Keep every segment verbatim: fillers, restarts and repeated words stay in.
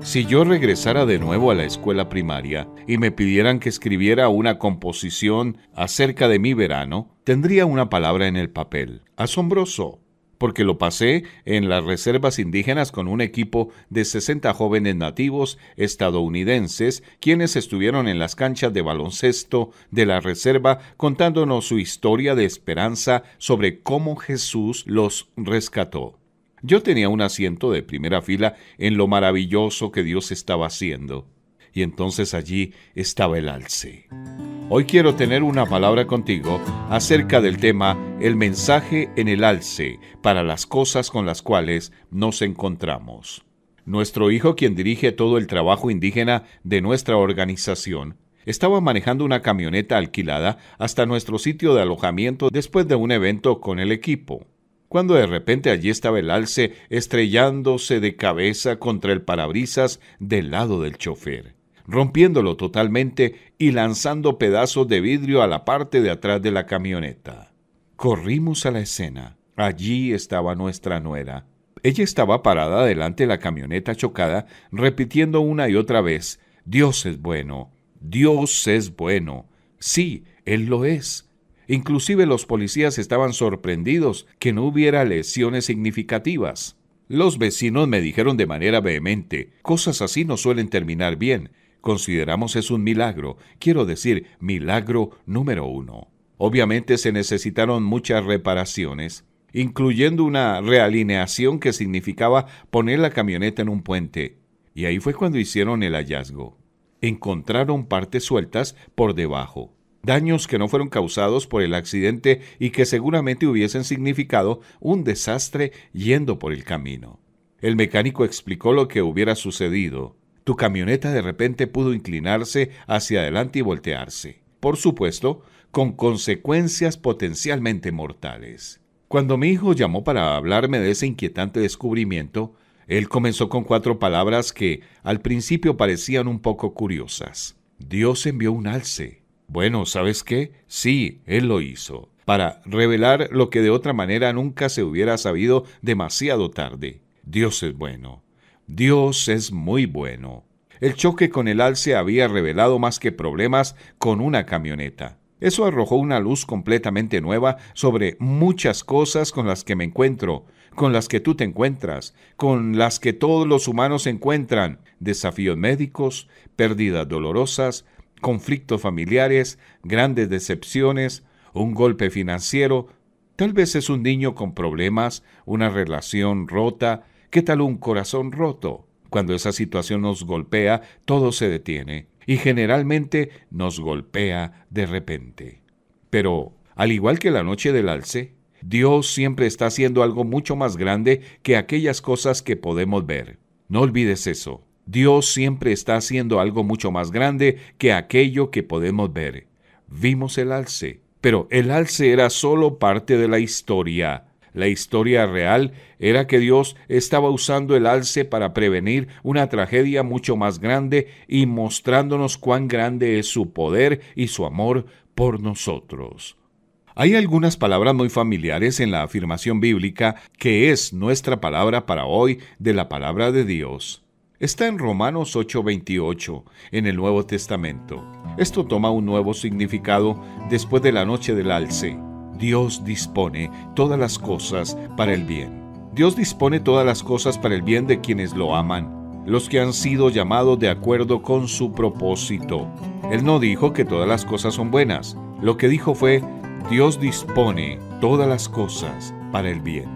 Si yo regresara de nuevo a la escuela primaria y me pidieran que escribiera una composición acerca de mi verano, tendría una palabra en el papel: asombroso, porque lo pasé en las reservas indígenas con un equipo de sesenta jóvenes nativos estadounidenses, quienes estuvieron en las canchas de baloncesto de la reserva contándonos su historia de esperanza sobre cómo Jesús los rescató. Yo tenía un asiento de primera fila en lo maravilloso que Dios estaba haciendo. Y entonces allí estaba el alce. Hoy quiero tener una palabra contigo acerca del tema El mensaje en el alce para las cosas con las cuales nos encontramos. Nuestro hijo, quien dirige todo el trabajo indígena de nuestra organización, estaba manejando una camioneta alquilada hasta nuestro sitio de alojamiento después de un evento con el equipo, cuando de repente allí estaba el alce estrellándose de cabeza contra el parabrisas del lado del chofer, rompiéndolo totalmente y lanzando pedazos de vidrio a la parte de atrás de la camioneta. Corrimos a la escena. Allí estaba nuestra nuera. Ella estaba parada delante de la camioneta chocada, repitiendo una y otra vez: Dios es bueno, Dios es bueno. Sí, Él lo es. Inclusive los policías estaban sorprendidos que no hubiera lesiones significativas. Los vecinos me dijeron de manera vehemente: cosas así no suelen terminar bien. Consideramos es un milagro, quiero decir, milagro número uno. Obviamente se necesitaron muchas reparaciones, incluyendo una realineación que significaba poner la camioneta en un puente. Y ahí fue cuando hicieron el hallazgo. Encontraron partes sueltas por debajo. Daños que no fueron causados por el accidente y que seguramente hubiesen significado un desastre yendo por el camino. El mecánico explicó lo que hubiera sucedido. Tu camioneta de repente pudo inclinarse hacia adelante y voltearse. Por supuesto, con consecuencias potencialmente mortales. Cuando mi hijo llamó para hablarme de ese inquietante descubrimiento, él comenzó con cuatro palabras que al principio parecían un poco curiosas. Dios envió un alce. Bueno, ¿sabes qué? Sí, Él lo hizo, para revelar lo que de otra manera nunca se hubiera sabido demasiado tarde. Dios es bueno. Dios es muy bueno. El choque con el alce había revelado más que problemas con una camioneta. Eso arrojó una luz completamente nueva sobre muchas cosas con las que me encuentro, con las que tú te encuentras, con las que todos los humanos se encuentran: desafíos médicos, pérdidas dolorosas, conflictos familiares, grandes decepciones, un golpe financiero. Tal vez es un niño con problemas, una relación rota. ¿Qué tal un corazón roto? Cuando esa situación nos golpea, todo se detiene y generalmente nos golpea de repente. Pero, al igual que la noche del alce, Dios siempre está haciendo algo mucho más grande que aquellas cosas que podemos ver. No olvides eso. Dios siempre está haciendo algo mucho más grande que aquello que podemos ver. Vimos el alce, pero el alce era solo parte de la historia. La historia real era que Dios estaba usando el alce para prevenir una tragedia mucho más grande y mostrándonos cuán grande es su poder y su amor por nosotros. Hay algunas palabras muy familiares en la afirmación bíblica que es nuestra palabra para hoy de la palabra de Dios. Está en Romanos ocho veintiocho, en el Nuevo Testamento. Esto toma un nuevo significado después de la noche del alce. Dios dispone todas las cosas para el bien. Dios dispone todas las cosas para el bien de quienes lo aman, los que han sido llamados de acuerdo con su propósito. Él no dijo que todas las cosas son buenas. Lo que dijo fue: Dios dispone todas las cosas para el bien.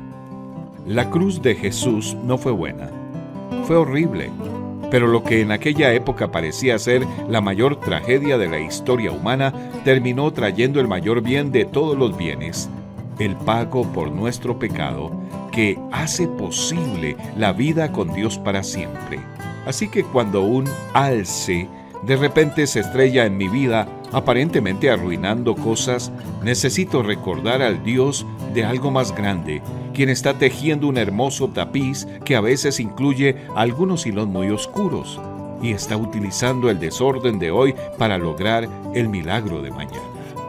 La cruz de Jesús no fue buena. Fue horrible, pero lo que en aquella época parecía ser la mayor tragedia de la historia humana terminó trayendo el mayor bien de todos los bienes, el pago por nuestro pecado que hace posible la vida con Dios para siempre. Así que cuando un alce de repente se estrella en mi vida, aparentemente arruinando cosas, necesito recordar al Dios de algo más grande, quien está tejiendo un hermoso tapiz que a veces incluye algunos hilos muy oscuros y está utilizando el desorden de hoy para lograr el milagro de mañana.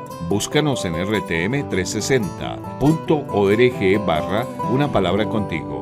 Búscanos en r t m trescientos sesenta punto org barra una palabra contigo.